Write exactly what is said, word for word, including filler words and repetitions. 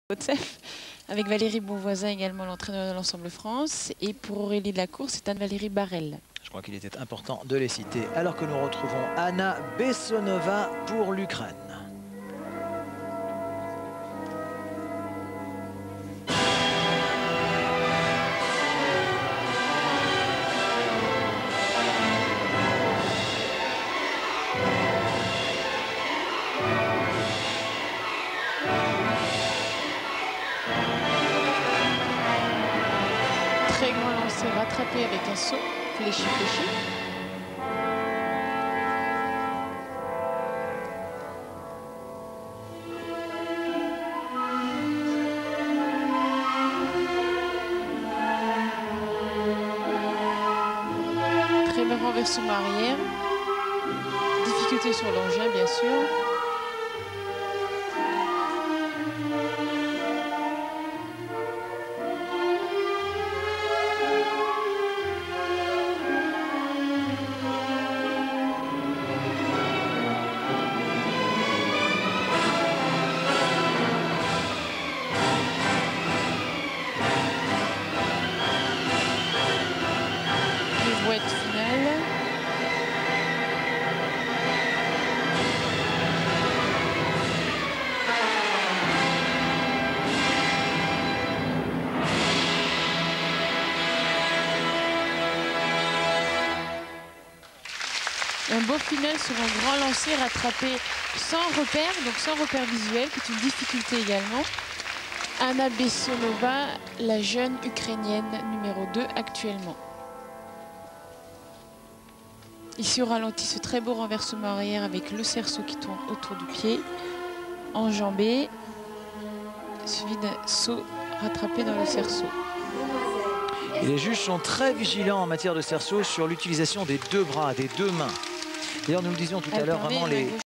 Haute-Sèvres, avec Valérie Bonvoisin également, l'entraîneur de l'Ensemble France. Et pour Aurélie de la Cour, c'est Anne-Valérie Barrel. Je crois qu'il était important de les citer. Alors que nous retrouvons Anna Bessonova pour l'Ukraine. Très grand lancé rattrapé avec un saut, fléchi, fléchi. Très bien renversement arrière. Difficulté sur l'engin, bien sûr. Finale. Un beau final sur un grand lancer rattrapé sans repère, donc sans repère visuel, qui est une difficulté également. Anna Bessonova, la jeune ukrainienne numéro deux actuellement. Ici au ralenti, ce très beau renversement arrière avec le cerceau qui tourne autour du pied, enjambé, suivi d'un saut rattrapé dans le cerceau. Et les juges sont très vigilants en matière de cerceau sur l'utilisation des deux bras, des deux mains. D'ailleurs, nous le disions tout à l'heure, vraiment les,